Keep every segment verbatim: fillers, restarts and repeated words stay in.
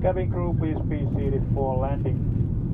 Cabin crew, please be seated for landing.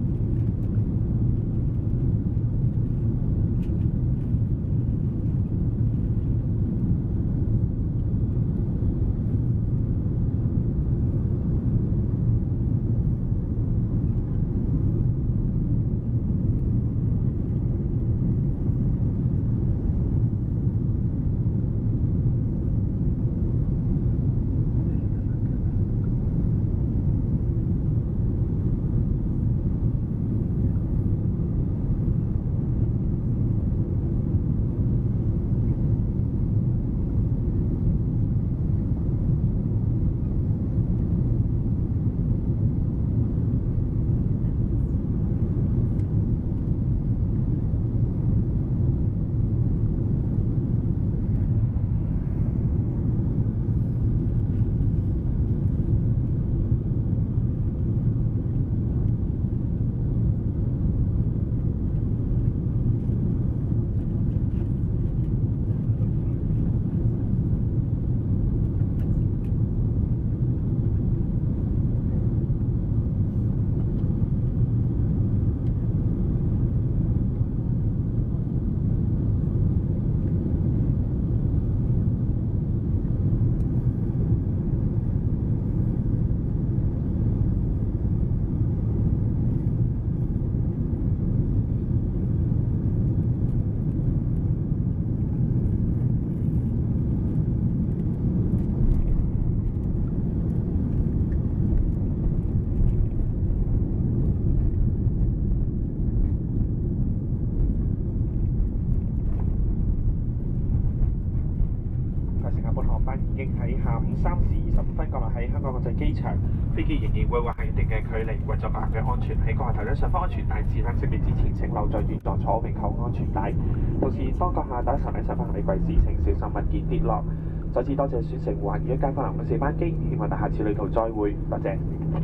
三時二十五分降落喺香港國際機場，飛機仍然會劃下一定嘅距離，為咗個客嘅安全，喺個客頭頂上方安全帶指向識別之前，請留在原座坐並扣安全帶。同時，當閣下打手領上翻行李櫃時，請小心物件跌落。再次多謝選乘環宇一街坊南嘅四班機，希望大下次旅途再會，多謝。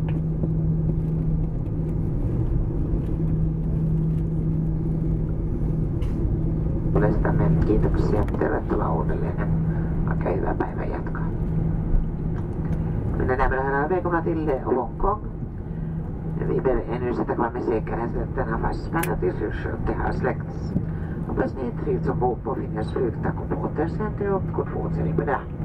Lestament, kiitoksia. Tervetuloa uudelleen. Okei, hyvää päivän jatkoa. Under närmare välkomna till Hongkong. Vi ber ännu sätta kvar med säkerheten har fastspännat i sjuksköte har släckts. Hoppas ni trivs ombord på Finnair flygtack och på återseende och god fortsättning med det.